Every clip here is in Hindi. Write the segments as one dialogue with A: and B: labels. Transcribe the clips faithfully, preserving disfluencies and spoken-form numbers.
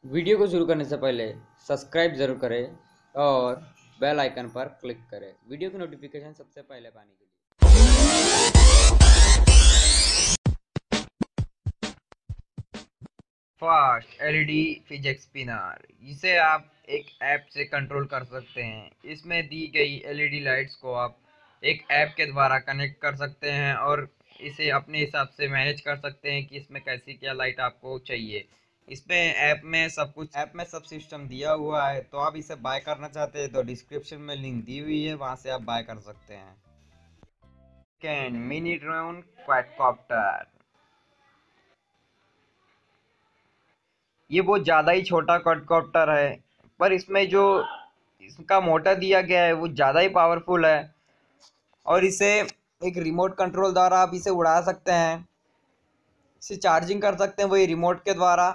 A: वीडियो को शुरू करने से पहले सब्सक्राइब ज़रूर करें और बेल आइकन पर क्लिक करें वीडियो की नोटिफिकेशन सबसे पहले पाने के लिए।
B: फास्ट एलईडी फिजिक्स स्पिनर, इसे आप एक ऐप से कंट्रोल कर सकते हैं। इसमें दी गई एलईडी लाइट्स को आप एक ऐप के द्वारा कनेक्ट कर सकते हैं और इसे अपने हिसाब से मैनेज कर सकते हैं कि इसमें कैसी क्या लाइट आपको चाहिए। इसमें ऐप में सब कुछ ऐप में सब सिस्टम दिया हुआ है। तो आप इसे बाय करना चाहते हैं तो डिस्क्रिप्शन में लिंक दी हुई है, वहां से आप बाय कर सकते हैं। कैन मिनी ड्रोन क्वाडकॉप्टर, ये बहुत ज़्यादा ही छोटा क्वाडकॉप्टर है, पर इसमें जो इसका मोटर दिया गया है वो ज़्यादा ही पावरफुल है और इसे एक रिमोट कंट्रोल द्वारा आप इसे उड़ा सकते हैं। इसे चार्जिंग कर सकते हैं वही रिमोट के द्वारा।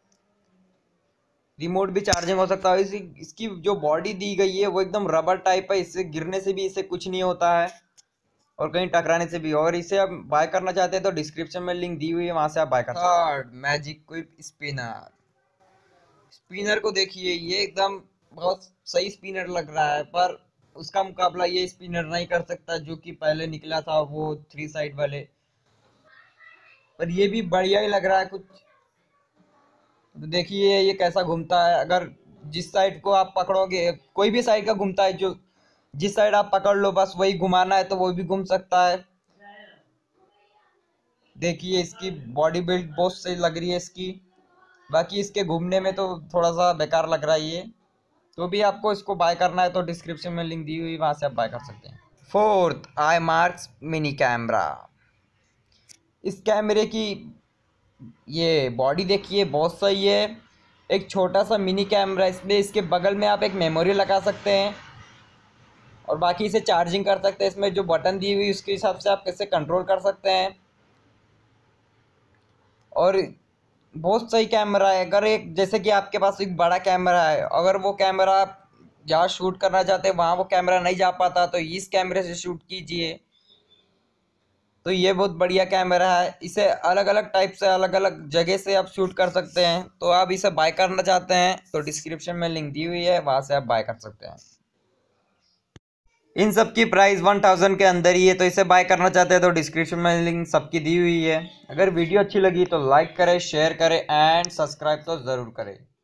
B: रिमोट भी चार्जिंग हो सकता है। इसी इसकी जो बॉडी दी गई है वो एकदम रबर टाइप है, इससे गिरने से भी इसे कुछ नहीं होता है और कहीं टकराने से भी। और इसे आप बाय करना चाहते हैं तो डिस्क्रिप्शन में लिंक दी हुई है, वहां से आप बाय कर सकते हैं। Third, magic quip spinner. Spinner को देखिए, ये एकदम बहुत सही स्पिनर लग रहा है, पर उसका मुकाबला ये स्पिनर नहीं कर सकता जो कि पहले निकला था वो थ्री साइड वाले। पर ये भी बढ़िया ही लग रहा है कुछ। तो देखिए ये कैसा घूमता है। अगर जिस साइड को आप पकड़ोगे, कोई भी साइड का घूमता है, जो जिस साइड आप पकड़ लो बस वही घुमाना है तो वो भी घूम सकता है। देखिए इसकी बॉडी बिल्ड बहुत सही लग रही है इसकी। बाकी इसके घूमने में तो थोड़ा सा बेकार लग रहा है ये। तो भी आपको इसको बाय करना है तो डिस्क्रिप्शन में लिंक दी हुई, वहां से आप बाय कर सकते हैं। Fourth, I marks mini camera. इस कैमरे की ये बॉडी देखिए बहुत सही है। एक छोटा सा मिनी कैमरा, इसमें इसके बगल में आप एक मेमोरी लगा सकते हैं और बाकी इसे चार्जिंग कर सकते हैं। इसमें जो बटन दी हुई उसके हिसाब से आप कैसे कंट्रोल कर सकते हैं। और बहुत सही कैमरा है। अगर एक जैसे कि आपके पास एक बड़ा कैमरा है, अगर वो कैमरा आप जहाँ शूट करना चाहते हैं वहाँ वो कैमरा नहीं जा पाता तो इस कैमरे से शूट कीजिए। तो ये बहुत बढ़िया कैमरा है। इसे अलग अलग टाइप से अलग अलग जगह से आप शूट कर सकते हैं। तो आप इसे बाय करना चाहते हैं तो डिस्क्रिप्शन में लिंक दी हुई है, वहाँ से आप बाय कर सकते हैं। इन सब की प्राइस वन थाउजेंड के अंदर ही है। तो इसे बाय करना चाहते हैं तो डिस्क्रिप्शन में लिंक सबकी दी हुई है। अगर वीडियो अच्छी लगी तो लाइक करें, शेयर करें एंड सब्सक्राइब तो ज़रूर करें।